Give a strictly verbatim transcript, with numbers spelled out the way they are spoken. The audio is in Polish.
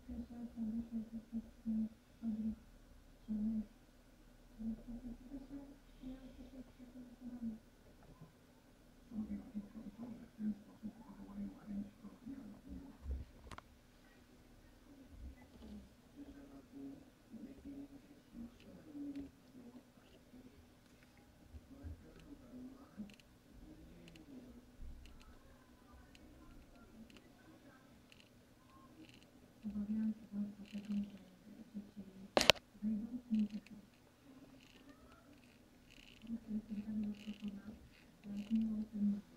Obawiałam się bardzo tego, że dzieci wejdą w muzykę. Po prostu jestem tak zaskoczona, że nie mam tym